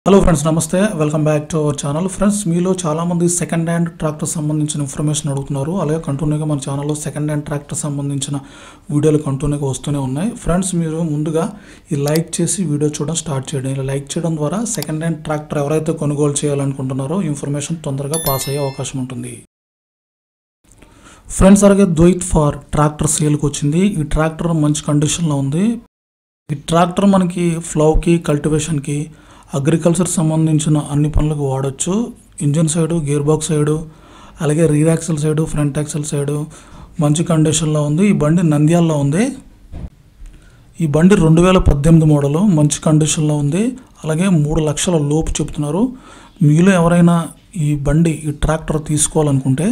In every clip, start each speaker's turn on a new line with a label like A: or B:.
A: Hello friends, నమస్తే. Welcome back to our channel. Friends, మీలో చాలామంది సెకండ్ హ్యాండ్ ట్రాక్టర్ సంబంధించిన ఇన్ఫర్మేషన్ అడుగుతున్నారు. అలాగే కంటిన్యూగా మన ఛానల్లో సెకండ్ హ్యాండ్ ట్రాక్టర్ సంబంధించిన వీడియోలు కంటిన్యూగా వస్తూనే ఉన్నాయి. ఫ్రెండ్స్, మీరు ముందుగా ఈ లైక్ చేసి వీడియో చూడడం స్టార్ట్ చేయండి. ఇలా లైక్ చేయడం ద్వారా సెకండ్ హ్యాండ్ ట్రాక్టర్ ఎవరైతే కొనుగోలు చేయాలనుకుంటున్నారో ఇన్ఫర్మేషన్ తొందరగా పాస్ అయ్యే అవకాశం ఉంటుంది. ఫ్రెండ్స్, అలాగే ద్వైత్ ఫార్ ట్రాక్టర్ సేల్కి వచ్చింది. ఈ ట్రాక్టర్ మంచి కండిషన్లో ఉంది. ఈ ట్రాక్టర్ మనకి ఫ్లౌకి, కల్టివేషన్కి, అగ్రికల్చర్ సంబంధించిన అన్ని పనులకు వాడచ్చు. Engine side, gear box side, అలాగే rear axle side, front axle side మంచి కండిషన్లో ఉంది. ఈ బండి నంద్యాలలో ఉంది. ఈ బండి 2018 మోడలు, మంచి కండిషన్లో ఉంది. అలాగే 3 లక్షల లోపు చెప్తున్నారు. మీలో ఎవరైనా ఈ ట్రాక్టర్ తీసుకోవాలనుకుంటే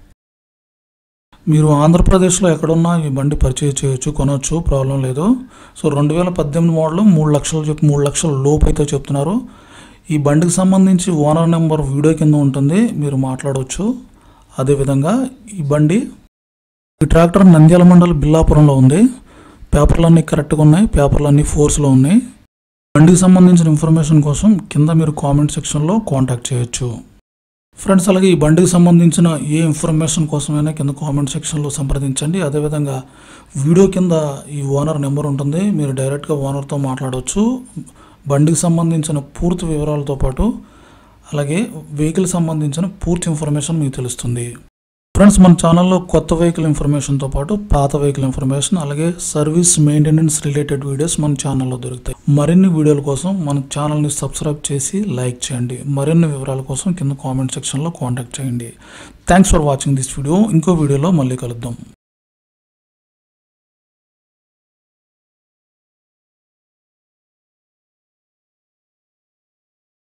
A: మీరు ఆంధ్రప్రదేశ్లో ఎక్కడున్నా ఈ బండి పర్చేజ్ చేయొచ్చు, కొనవచ్చు, ప్రాబ్లం లేదు. సో 2018 మోడల్ 3 లక్షల లోపు అయితే చెప్తున్నారు. ఈ బండికి సంబంధించి ఓనర్ నెంబర్ వీడియో కింద ఉంటుంది, మీరు మాట్లాడవచ్చు. అదేవిధంగా ఈ ట్రాక్టర్ నంద్యాల మండలం బిల్లాపురంలో ఉంది. పేపర్లన్నీ కరెక్ట్గా ఉన్నాయి, పేపర్లన్నీ ఫోర్స్లో ఉన్నాయి. బండికి సంబంధించిన ఇన్ఫర్మేషన్ కోసం కింద మీరు కామెంట్ సెక్షన్లో కాంటాక్ట్ చేయొచ్చు. ఫ్రెండ్స్, అలాగే ఈ బండికి సంబంధించిన ఏ ఇన్ఫర్మేషన్ కోసమైనా కింద కామెంట్ సెక్షన్లో సంప్రదించండి. అదేవిధంగా వీడియో కింద ఈ ఓనర్ నెంబర్ ఉంటుంది, మీరు డైరెక్ట్గా ఓనర్తో మాట్లాడవచ్చు. బండికి సంబంధించిన పూర్తి వివరాలతో పాటు అలాగే వెహికల్ సంబంధించిన పూర్తి ఇన్ఫర్మేషన్ మీకు తెలుస్తుంది. ఫ్రెండ్స్, మన ఛానల్లో కొత్త వెహికల్ ఇన్ఫర్మేషన్తో పాటు పాత వెహికల్ ఇన్ఫర్మేషన్, అలాగే సర్వీస్ మెయింటెనెన్స్ రిలేటెడ్ వీడియోస్ మన ఛానల్లో దొరుకుతాయి. మరిన్ని వీడియోల కోసం మన ఛానల్ని సబ్స్క్రైబ్ చేసి లైక్ చేయండి. మరిన్ని వివరాల కోసం కింద కామెంట్ సెక్షన్లో కాంటాక్ట్ చేయండి. Thanks for watching this video. ఇంకో వీడియోలో మళ్ళీ కలుద్దాం.